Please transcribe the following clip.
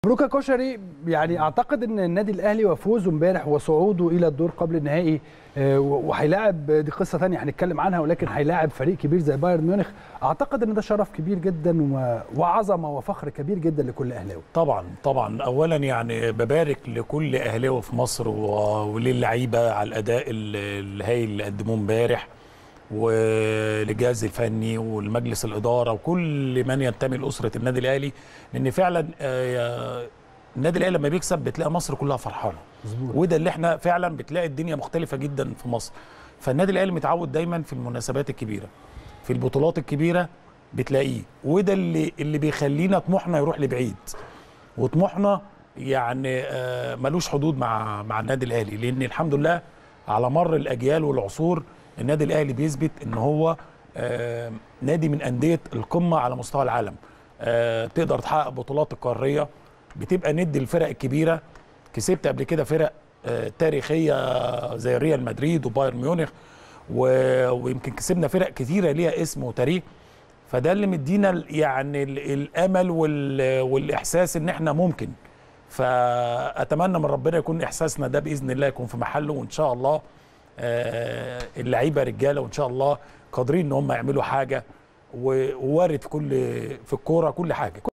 مبروك يا كشري. يعني اعتقد ان النادي الاهلي وفوزه امبارح وصعوده الى الدور قبل النهائي، وهيلاعب، دي قصه ثانيه هنتكلم عنها، ولكن هيلاعب فريق كبير زي بايرن ميونخ. اعتقد ان ده شرف كبير جدا وعظمه وفخر كبير جدا لكل اهلاوي. طبعا طبعا. اولا يعني ببارك لكل اهلاوي في مصر وللعيبه على الاداء الهائل اللي قدموه امبارح، وللجهاز الفني والمجلس الاداره وكل من ينتمي لاسره النادي الاهلي، لان فعلا النادي الاهلي لما بيكسب بتلاقي مصر كلها فرحانه. وده اللي احنا فعلا بتلاقي الدنيا مختلفه جدا في مصر. فالنادي الاهلي متعود دايما في المناسبات الكبيره، في البطولات الكبيره بتلاقيه، وده اللي بيخلينا طموحنا يروح لبعيد، وطموحنا يعني ملوش حدود مع النادي الاهلي، لان الحمد لله على مر الاجيال والعصور النادي الاهلي بيثبت ان هو نادي من انديه القمه على مستوى العالم. تقدر تحقق بطولات القاريه، بتبقى ند الفرق الكبيره. كسبت قبل كده فرق تاريخيه زي ريال مدريد وبايرن ميونخ، ويمكن كسبنا فرق كثيره ليها اسم وتاريخ. فده اللي مدينا يعني الامل والاحساس ان احنا ممكن. فاتمنى من ربنا يكون احساسنا ده باذن الله يكون في محله، وان شاء الله اللعيبه رجاله، وان شاء الله قادرين ان هم يعملوا حاجه، ووارد في الكوره كل حاجه.